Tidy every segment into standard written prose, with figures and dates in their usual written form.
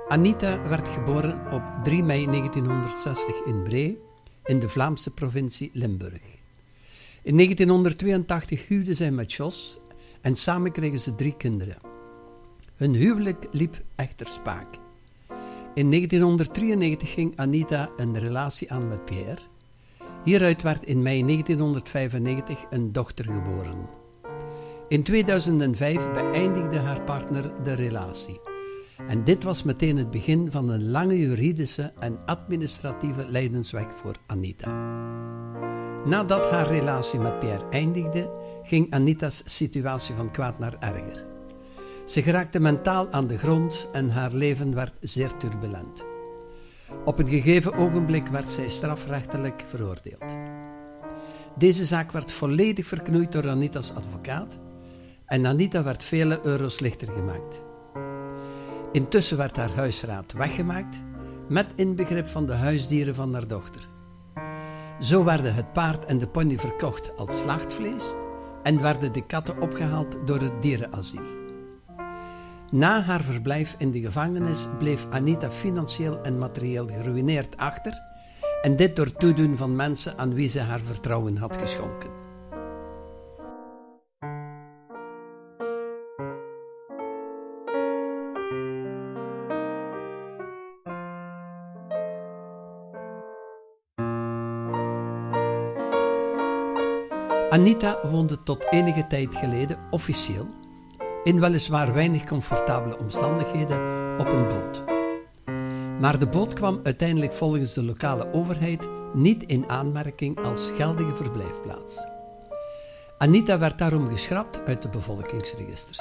Anita werd geboren op 3 mei 1960 in Bree, in de Vlaamse provincie Limburg. In 1982 huwde zij met Jos en samen kregen ze 3 kinderen. Hun huwelijk liep echter spaak. In 1993 ging Anita een relatie aan met Pierre. Hieruit werd in mei 1995 een dochter geboren. In 2005 beëindigde haar partner de relatie. En dit was meteen het begin van een lange juridische en administratieve lijdensweg voor Anita. Nadat haar relatie met Pierre eindigde, ging Anita's situatie van kwaad naar erger. Ze geraakte mentaal aan de grond en haar leven werd zeer turbulent. Op een gegeven ogenblik werd zij strafrechtelijk veroordeeld. Deze zaak werd volledig verknoeid door Anita's advocaat en Anita werd vele euro's lichter gemaakt. Intussen werd haar huisraad weggemaakt, met inbegrip van de huisdieren van haar dochter. Zo werden het paard en de pony verkocht als slachtvlees en werden de katten opgehaald door het dierenasiel. Na haar verblijf in de gevangenis bleef Anita financieel en materieel geruïneerd achter en dit door toedoen van mensen aan wie ze haar vertrouwen had geschonken. Anita woonde tot enige tijd geleden officieel, in weliswaar weinig comfortabele omstandigheden, op een boot. Maar de boot kwam uiteindelijk volgens de lokale overheid niet in aanmerking als geldige verblijfplaats. Anita werd daarom geschrapt uit de bevolkingsregisters.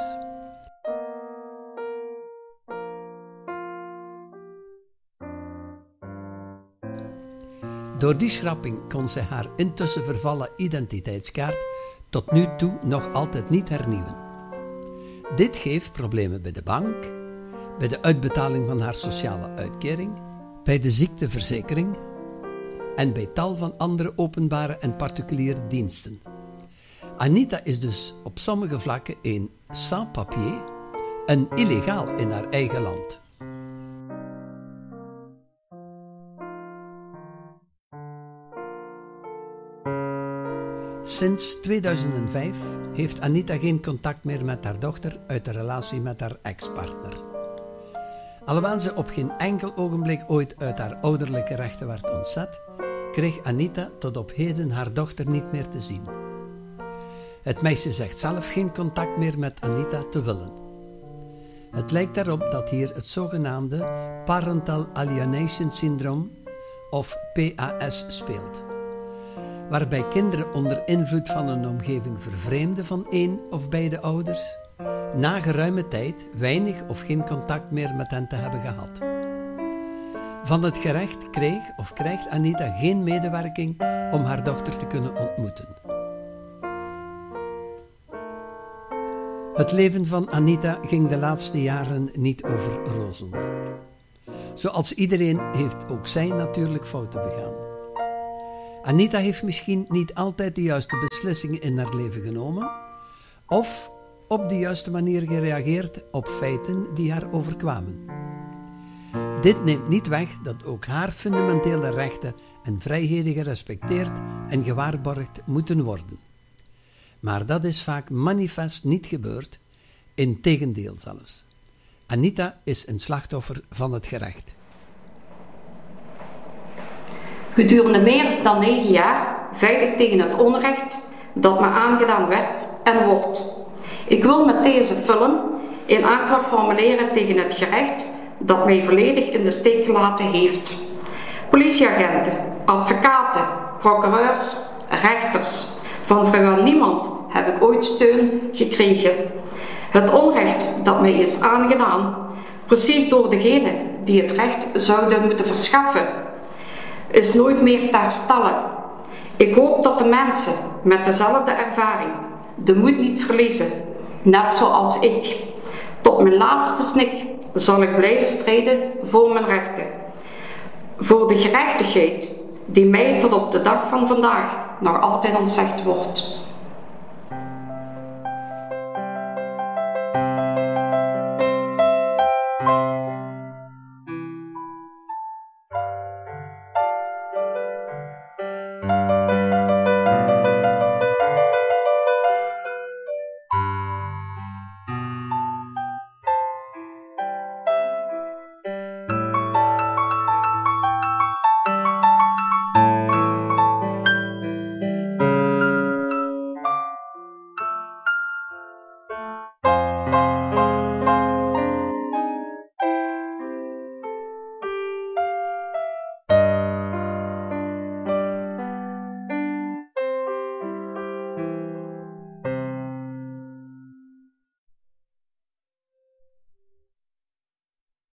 Door die schrapping kon zij haar intussen vervallen identiteitskaart tot nu toe nog altijd niet hernieuwen. Dit geeft problemen bij de bank, bij de uitbetaling van haar sociale uitkering, bij de ziekteverzekering en bij tal van andere openbare en particuliere diensten. Anita is dus op sommige vlakken een sans-papier, een illegaal in haar eigen land. Sinds 2005 heeft Anita geen contact meer met haar dochter uit de relatie met haar ex-partner. Alhoewel ze op geen enkel ogenblik ooit uit haar ouderlijke rechten werd ontzet, kreeg Anita tot op heden haar dochter niet meer te zien. Het meisje zegt zelf geen contact meer met Anita te willen. Het lijkt erop dat hier het zogenaamde Parental Alienation Syndrome of PAS speelt, waarbij kinderen onder invloed van een omgeving vervreemden van één of beide ouders, na geruime tijd weinig of geen contact meer met hen te hebben gehad. Van het gerecht kreeg of krijgt Anita geen medewerking om haar dochter te kunnen ontmoeten. Het leven van Anita ging de laatste jaren niet over rozen. Zoals iedereen heeft ook zij natuurlijk fouten begaan. Anita heeft misschien niet altijd de juiste beslissingen in haar leven genomen of op de juiste manier gereageerd op feiten die haar overkwamen. Dit neemt niet weg dat ook haar fundamentele rechten en vrijheden gerespecteerd en gewaarborgd moeten worden. Maar dat is vaak manifest niet gebeurd, integendeel zelfs. Anita is een slachtoffer van het gerecht. Gedurende meer dan 9 jaar vecht ik tegen het onrecht dat me aangedaan werd en wordt. Ik wil met deze film een aanklacht formuleren tegen het gerecht dat mij volledig in de steek gelaten heeft. Politieagenten, advocaten, procureurs, rechters, van vrijwel niemand heb ik ooit steun gekregen. Het onrecht dat mij is aangedaan, precies door degenen die het recht zouden moeten verschaffen, is nooit meer te herstellen. Ik hoop dat de mensen met dezelfde ervaring de moed niet verliezen, net zoals ik. Tot mijn laatste snik zal ik blijven strijden voor mijn rechten. Voor de gerechtigheid die mij tot op de dag van vandaag nog altijd ontzegd wordt.